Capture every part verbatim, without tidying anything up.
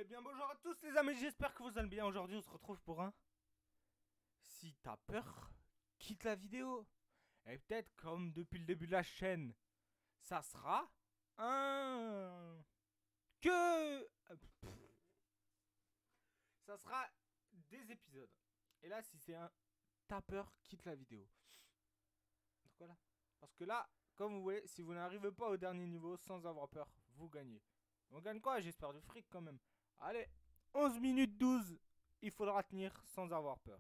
Eh bien bonjour à tous les amis, j'espère que vous allez bien. Aujourd'hui on se retrouve pour un Si t'as peur, quitte la vidéo. Et peut-être comme depuis le début de la chaîne, ça sera un... Que... Ça sera des épisodes. Et là si c'est un T'as peur, quitte la vidéo. Donc voilà. Parce que là, comme vous voyez, si vous n'arrivez pas au dernier niveau sans avoir peur, vous gagnez. On gagne quoi? J'espère du fric quand même. Allez, onze minutes douze. Il faudra tenir sans avoir peur.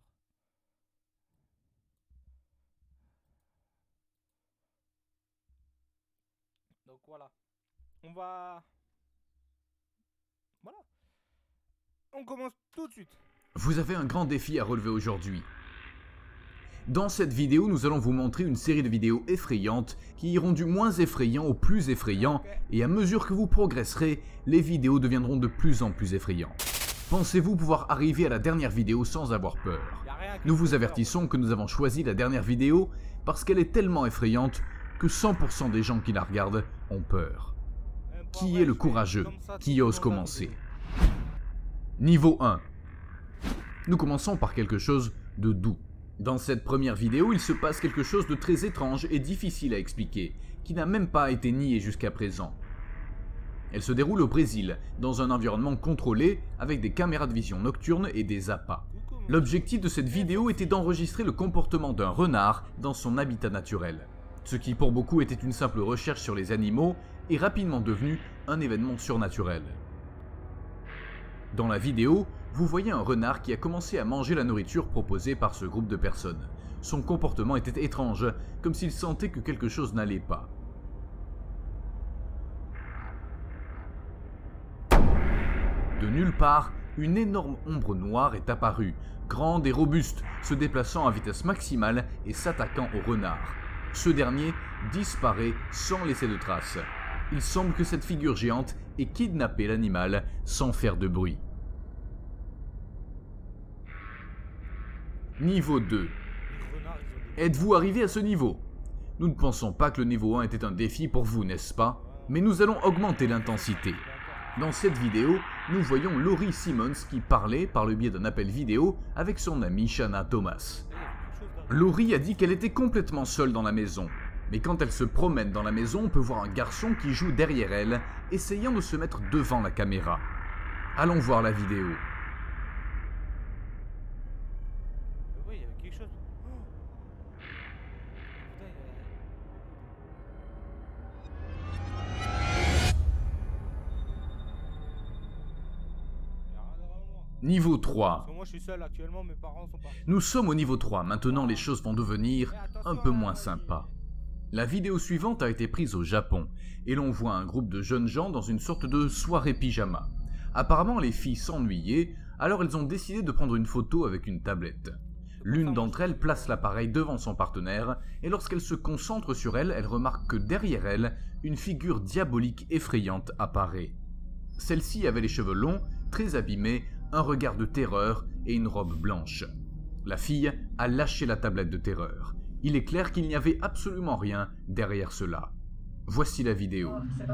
Donc voilà. On va... Voilà. On commence tout de suite. Vous avez un grand défi à relever aujourd'hui. Dans cette vidéo, nous allons vous montrer une série de vidéos effrayantes qui iront du moins effrayant au plus effrayant, Okay. et à mesure que vous progresserez, les vidéos deviendront de plus en plus effrayantes. Pensez-vous pouvoir arriver à la dernière vidéo sans avoir peur? Y a rien que Nous je vous peux avertissons que nous avons choisi la dernière vidéo parce qu'elle est tellement effrayante que cent pour cent des gens qui la regardent ont peur. faire. Même pas Qui vrai, est le je fais courageux? comme ça Qui tout ose le long de la commencer? vidéo. Niveau un. Nous commençons par quelque chose de doux. Dans cette première vidéo, il se passe quelque chose de très étrange et difficile à expliquer, qui n'a même pas été nié jusqu'à présent. Elle se déroule au Brésil, dans un environnement contrôlé, avec des caméras de vision nocturnes et des appâts. L'objectif de cette vidéo était d'enregistrer le comportement d'un renard dans son habitat naturel. Ce qui pour beaucoup était une simple recherche sur les animaux est rapidement devenu un événement surnaturel. Dans la vidéo, vous voyez un renard qui a commencé à manger la nourriture proposée par ce groupe de personnes. Son comportement était étrange, comme s'il sentait que quelque chose n'allait pas. De nulle part, une énorme ombre noire est apparue, grande et robuste, se déplaçant à vitesse maximale et s'attaquant au renard. Ce dernier disparaît sans laisser de traces. Il semble que cette figure géante ait kidnappé l'animal sans faire de bruit. Niveau deux. Les renards, ils ont des... Êtes-vous arrivé à ce niveau? Nous ne pensons pas que le niveau un était un défi pour vous, n'est-ce pas? Mais nous allons augmenter l'intensité. Dans cette vidéo, nous voyons Laurie Simmons qui parlait par le biais d'un appel vidéo avec son amie Shanna Thomas. Laurie a dit qu'elle était complètement seule dans la maison. Mais quand elle se promène dans la maison, on peut voir un garçon qui joue derrière elle, essayant de se mettre devant la caméra. Allons voir la vidéo. Oui, il y avait quelque chose. Oh putain, il y a... Il y a rien derrière moi. Niveau Parce trois. que moi je suis seul actuellement, mes parents sont pas. Nous sommes au niveau trois, maintenant les choses vont devenir un peu moins sympas. La vidéo suivante a été prise au Japon, et l'on voit un groupe de jeunes gens dans une sorte de soirée pyjama. Apparemment les filles s'ennuyaient, alors elles ont décidé de prendre une photo avec une tablette. L'une d'entre elles place l'appareil devant son partenaire, et lorsqu'elle se concentre sur elle, elle remarque que derrière elle, une figure diabolique effrayante apparaît. Celle-ci avait les cheveux longs, très abîmés, un regard de terreur et une robe blanche. La fille a lâché la tablette de terreur. Il est clair qu'il n'y avait absolument rien derrière cela. Voici la vidéo.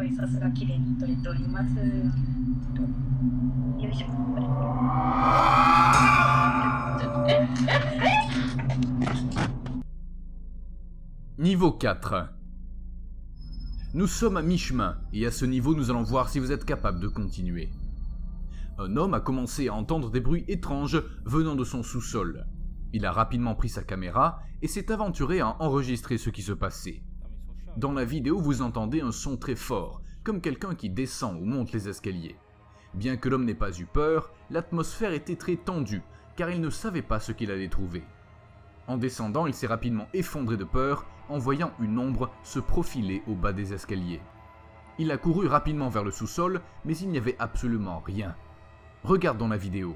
Niveau quatre. Nous sommes à mi-chemin, et à ce niveau nous allons voir si vous êtes capable de continuer. Un homme a commencé à entendre des bruits étranges venant de son sous-sol. Il a rapidement pris sa caméra et s'est aventuré à enregistrer ce qui se passait. Dans la vidéo, vous entendez un son très fort, comme quelqu'un qui descend ou monte les escaliers. Bien que l'homme n'ait pas eu peur, l'atmosphère était très tendue, car il ne savait pas ce qu'il allait trouver. En descendant, il s'est rapidement effondré de peur en voyant une ombre se profiler au bas des escaliers. Il a couru rapidement vers le sous-sol, mais il n'y avait absolument rien. Regardons la vidéo.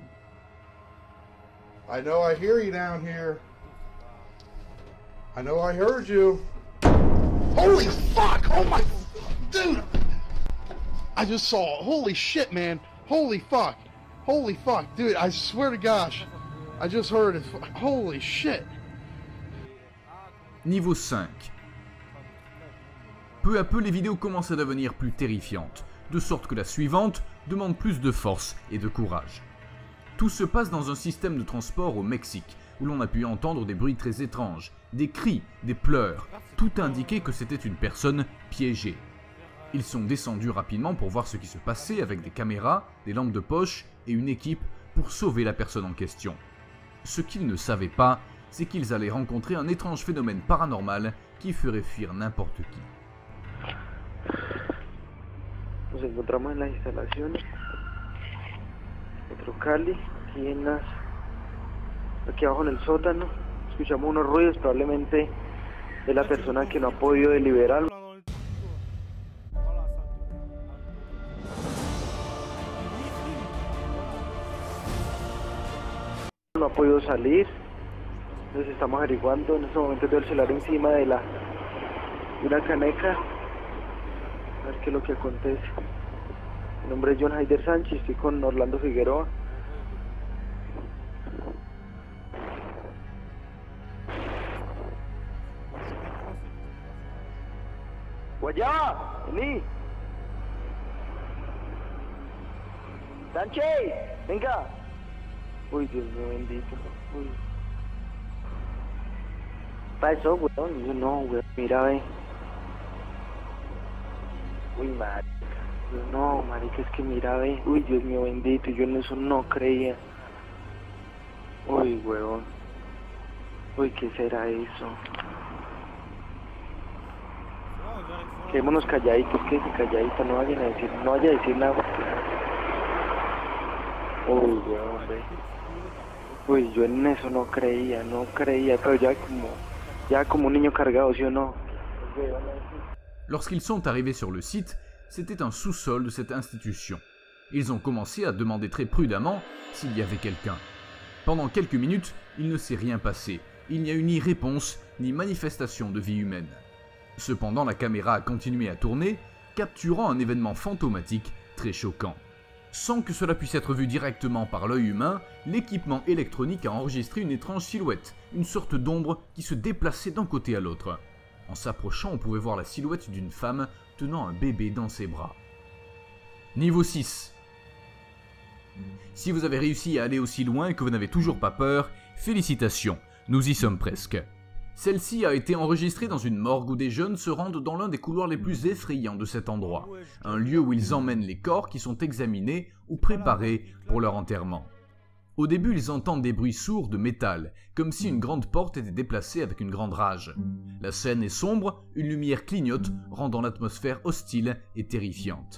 I know I hear you down here. I know I heard you. Holy fuck! Oh my... Dude! I just saw it. Holy shit, man. Holy fuck. Holy fuck. Dude, I swear to gosh. I just heard it. Holy shit. Niveau cinq. Peu à peu, les vidéos commencent à devenir plus terrifiantes, de sorte que la suivante, demande plus de force et de courage. Tout se passe dans un système de transport au Mexique, où l'on a pu entendre des bruits très étranges, des cris, des pleurs, tout indiquait que c'était une personne piégée. Ils sont descendus rapidement pour voir ce qui se passait avec des caméras, des lampes de poche et une équipe pour sauver la personne en question. Ce qu'ils ne savaient pas, c'est qu'ils allaient rencontrer un étrange phénomène paranormal qui ferait fuir n'importe qui. Nos encontramos en las instalaciones Metro Cali, aquí, en las, aquí abajo en el sótano. Escuchamos unos ruidos, probablemente de la persona que no ha podido deliberar. No ha podido salir, entonces estamos averiguando. En este momento tengo el celular encima de la de una caneca, a ver qué es lo que acontece. Mi nombre es John Haider Sánchez, estoy con Orlando Figueroa. Guayaba, vení. Sánchez, venga. Uy, Dios mío bendito. Uy. Pasó, weón. Yo no, weón. Mira, ve. Uy, marica. Yo no, marica, es que mira, ve. Uy, Dios mío bendito. Yo en eso no creía. Uy, weón. Uy, ¿qué será eso? Quedémonos calladitos, que calladitos. No vayan a decir, no vaya a decir nada. Uy, weón, ve. Uy, yo en eso no creía, no creía, pero ya como, ya como un niño cargado, ¿sí o no? Lorsqu'ils sont arrivés sur le site, c'était un sous-sol de cette institution. Ils ont commencé à demander très prudemment s'il y avait quelqu'un. Pendant quelques minutes, il ne s'est rien passé. Il n'y a eu ni réponse, ni manifestation de vie humaine. Cependant, la caméra a continué à tourner, capturant un événement fantomatique très choquant. Sans que cela puisse être vu directement par l'œil humain, l'équipement électronique a enregistré une étrange silhouette, une sorte d'ombre qui se déplaçait d'un côté à l'autre. En s'approchant, on pouvait voir la silhouette d'une femme tenant un bébé dans ses bras. Niveau six. Si vous avez réussi à aller aussi loin et que vous n'avez toujours pas peur, félicitations, nous y sommes presque. Celle-ci a été enregistrée dans une morgue où des jeunes se rendent dans l'un des couloirs les plus effrayants de cet endroit, un lieu où ils emmènent les corps qui sont examinés ou préparés pour leur enterrement. Au début, ils entendent des bruits sourds de métal, comme si une grande porte était déplacée avec une grande rage. La scène est sombre, une lumière clignote, rendant l'atmosphère hostile et terrifiante.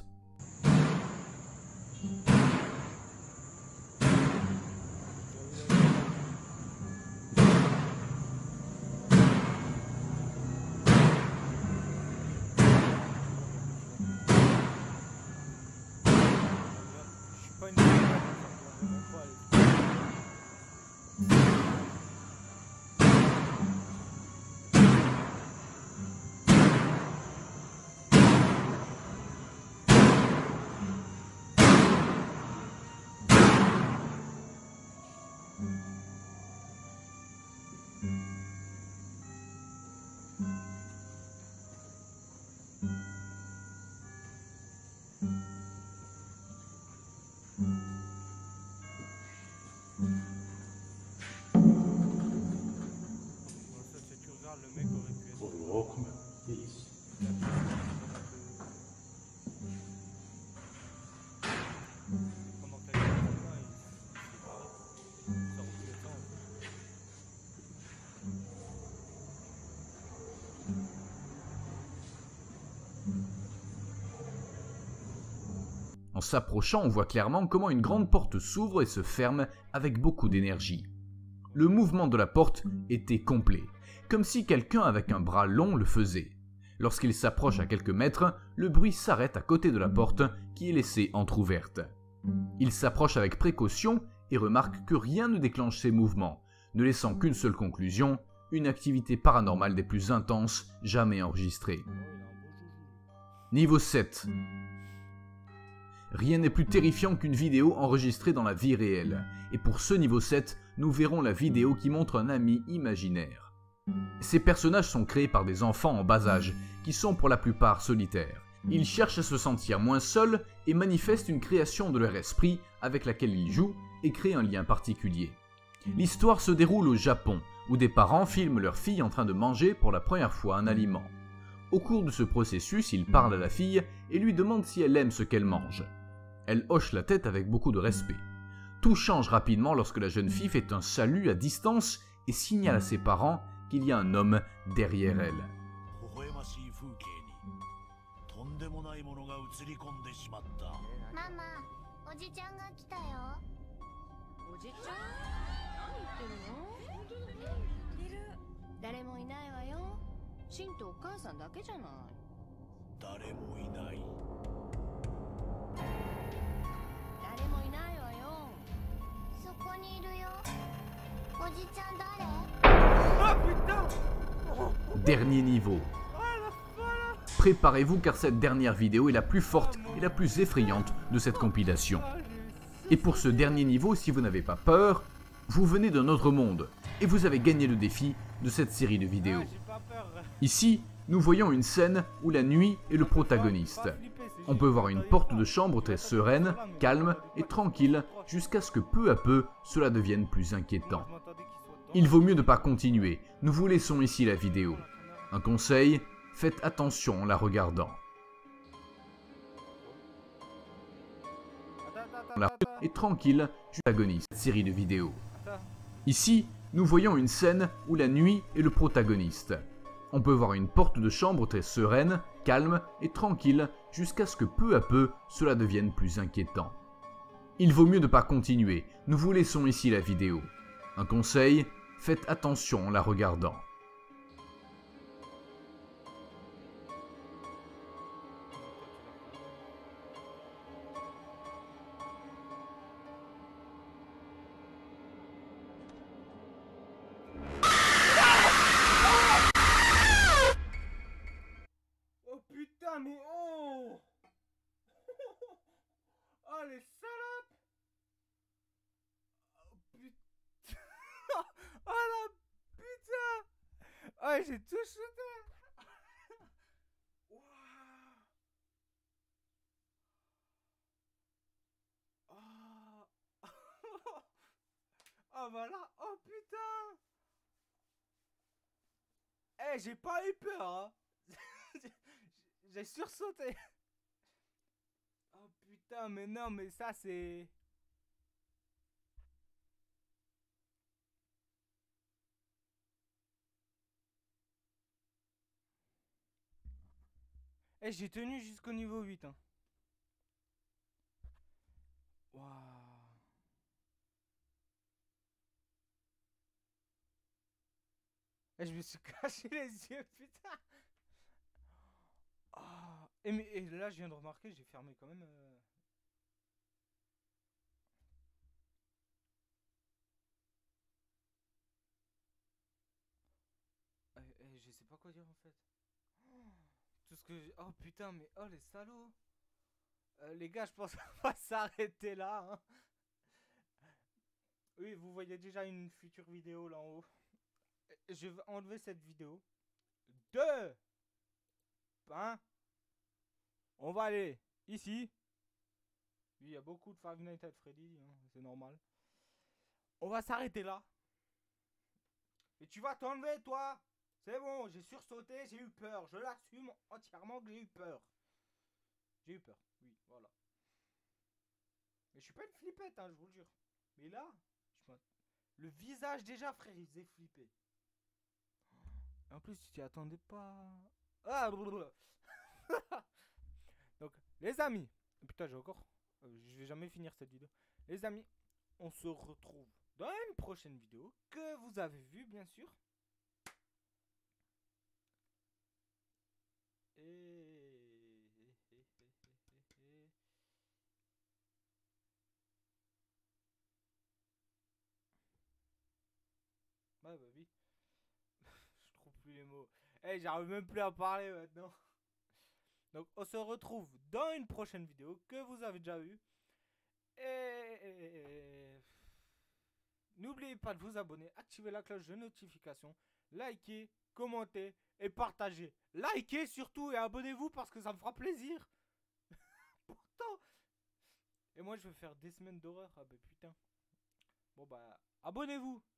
En s'approchant, on voit clairement comment une grande porte s'ouvre et se ferme avec beaucoup d'énergie. Le mouvement de la porte était complet, comme si quelqu'un avec un bras long le faisait. Lorsqu'il s'approche à quelques mètres, le bruit s'arrête à côté de la porte qui est laissée entr'ouverte. Il s'approche avec précaution et remarque que rien ne déclenche ces mouvements, ne laissant qu'une seule conclusion, une activité paranormale des plus intenses jamais enregistrée. Niveau sept. Rien n'est plus terrifiant qu'une vidéo enregistrée dans la vie réelle, et pour ce niveau sept, nous verrons la vidéo qui montre un ami imaginaire. Ces personnages sont créés par des enfants en bas âge, qui sont pour la plupart solitaires. Ils cherchent à se sentir moins seuls et manifestent une création de leur esprit avec laquelle ils jouent et créent un lien particulier. L'histoire se déroule au Japon, où des parents filment leur fille en train de manger pour la première fois un aliment. Au cours de ce processus, ils parlent à la fille et lui demandent si elle aime ce qu'elle mange. Elle hoche la tête avec beaucoup de respect. Tout change rapidement lorsque la jeune fille fait un salut à distance et signale à ses parents qu'il y a un homme derrière elle. Dernier niveau. Préparez-vous car cette dernière vidéo est la plus forte et la plus effrayante de cette compilation. Et pour ce dernier niveau, si vous n'avez pas peur, vous venez d'un autre monde et vous avez gagné le défi de cette série de vidéos. Ici, nous voyons une scène où la nuit est le protagoniste. On peut voir une porte de chambre très sereine, calme et tranquille jusqu'à ce que peu à peu cela devienne plus inquiétant. Il vaut mieux ne pas continuer, nous vous laissons ici la vidéo. Un conseil, faites attention en la regardant. La est tranquille, protagoniste de cette série de vidéos. Ici, nous voyons une scène où la nuit est le protagoniste. On peut voir une porte de chambre très sereine, calme et tranquille jusqu'à ce que peu à peu cela devienne plus inquiétant. Il vaut mieux ne pas continuer, nous vous laissons ici la vidéo. Un conseil, faites attention en la regardant. Oh putain, mais oh! Oh les salopes! Oh putain! Oh la putain! Oh, j'ai tout shooté! Waouh! Oh! Oh voilà! Oh putain! Eh, j'ai pas eu peur, hein! J'ai sursauté! Oh putain, mais non, mais ça c'est... Eh, j'ai tenu jusqu'au niveau huit, hein. Waouh. Eh, je me suis caché les yeux, putain. Oh. Et, mais, et là, je viens de remarquer, j'ai fermé quand même... Euh... Eh, eh, je sais pas quoi dire en fait. Oh. Tout ce que j'ai... Oh putain, mais oh les salauds. Euh, les gars, je pense qu'on va s'arrêter là, hein. Oui, vous voyez déjà une future vidéo là en haut. Je vais enlever cette vidéo. Deux. Hein. On va aller ici. Oui, il y a beaucoup de Five Nights at Freddy, hein, c'est normal. On va s'arrêter là. Et tu vas t'enlever, toi. C'est bon, j'ai sursauté, j'ai eu peur. Je l'assume entièrement que j'ai eu peur. J'ai eu peur, oui, voilà. Mais je suis pas une flippette, hein, je vous le jure. Mais là, je le visage déjà, frère, il faisait flipper. En plus, tu t'y attendais pas. Ah, donc, les amis. Putain, j'ai encore... Euh, je vais jamais finir cette vidéo. Les amis, on se retrouve dans une prochaine vidéo que vous avez vue, bien sûr. Et... Ouais, bah oui. Je trouve plus les mots. Eh, hey, j'arrive même plus à parler maintenant. Donc, on se retrouve dans une prochaine vidéo que vous avez déjà vue. Et... N'oubliez pas de vous abonner, activer la cloche de notification, likez, commentez et partagez. Likez surtout et abonnez-vous parce que ça me fera plaisir. Pourtant. Et moi je vais faire des semaines d'horreur. Ah bah putain. Bon bah abonnez-vous.